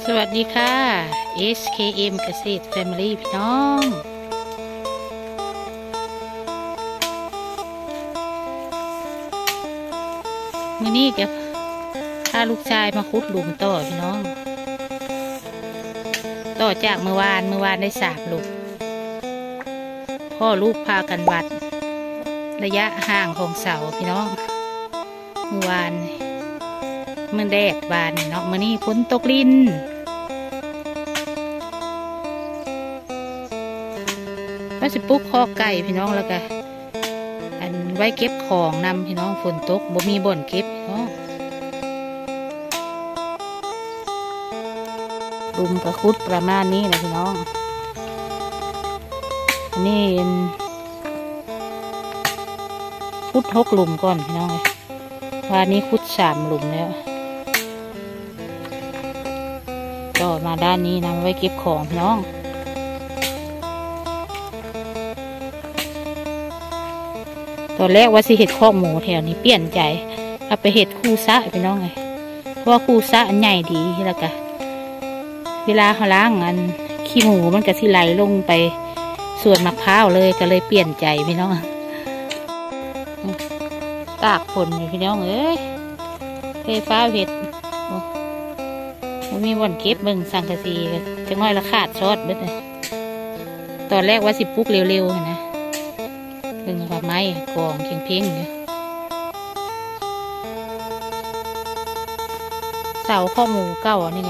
สวัสดีค่ะ SKM เกษตร Family พี่น้องมื้อนี้จะพาลูกชายมาขุดหลุมต่อพี่น้องต่อจากเมื่อวานได้3 หลุมพ่อลูกพากันวัดระยะห่างของเสาพี่น้องเมื่อวานมันแดดบานเนาะมื้อนี้ฝนตกลิ้นก็สิปลุกคอไก่พี่น้องแล้วก็อันไว้เก็บของนำพี่น้องฝนตกบ่มีบ่อนเก็บพี่น้องลุมกระคุดประมาณนี้นะพี่น้องอันนี้คุด6 หลุมก่อนพี่น้องเลยวันนี้คุด3 หลุมแล้วต่อมาด้านนี้นำไว้เก็บของพี่น้องตอนแรกว่าสิเห็ดคอกหมูแถวนี้เปลี่ยนใจเอาไปเห็ดคู่ซะพี่น้องไงเพราะว่าคู่ซะอันใหญ่ดีแล้วก็เวลาเขาล้างอันขี้หมูมันก็สิไหลลงไปส่วนมะพร้าวเลยก็เลยเปลี่ยนใจพี่น้องตากฝนอยู่พี่น้องเอ้ยเทฟ้าเห็ดมีวันเก็บเบิ่งสังกะสีจะง่อยละขาดซอดเบิดเลยตอนแรกว่าสิปลุกเร็วๆนะเบิ่งว่าไม้กองเพ่งๆอยู่เสาข้อหมูเก่านี่ไง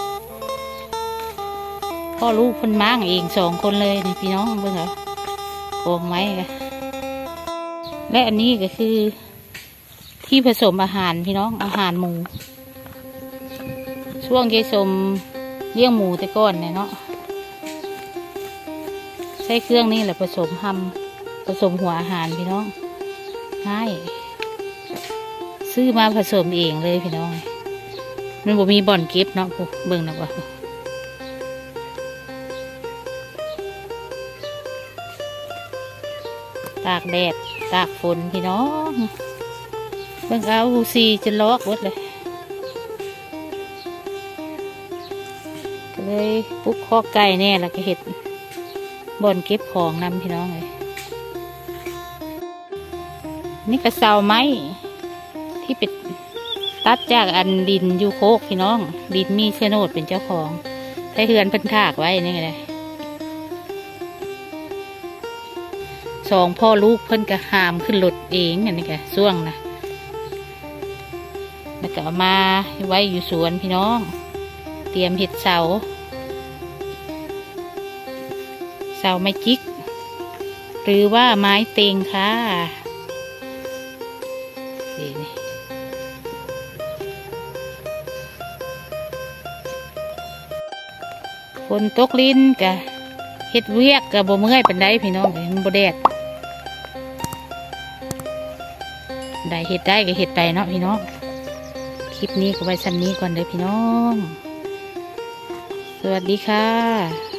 พ่อลูกคนม้างเอง2 คนเลยนี่พี่น้องเบิ่งเหรอกองไม้กันและอันนี้ก็คือที่ผสมอาหารพี่น้องอาหารหมูช่วงเกสมเลี้ยงหมูแต่ก้อนเนี่ยเนาะใช้เครื่องนี่แหละผสมหัวอาหารพี่น้องง่ายซื้อมาผสมเองเลยพี่น้องมันบ่มีบ่อนเก็บเนาะเบิ่งนะว่าตากแดดตากฝนพี่น้องเบิ่งเอาซีจะลอกหมดเลยก็เลยปุ๊กคอกไก่แน่แล้วก็เห็ดบ่อนเก็บของนำพี่น้องเลยนี่กระเซาไม้ที่เป็นตัดจากอันดินยูโคกพี่น้องดินมีโฉนดเป็นเจ้าของใช้เฮือนเพิ่นถากไว้นี่ไง2 พ่อลูกเพิ่นก็หามขึ้นรถเองอันนี้แกช่วงนะแล้วก็เอามาไว้อยู่สวนพี่น้องเตรียมเห็ดเสาไม้จิกหรือว่าไม้เต็งค่ะฝนตกลิ้นกะเห็ดเวียกกะบ่เมื่อยเป็นได้พี่น้องมันบ่แดดได้เห็ดได้ก็เห็ดไปเนาะพี่น้องคลิปนี้ก็ไว้ซ้ำนี้ก่อนเลยพี่น้องสวัสดีค่ะ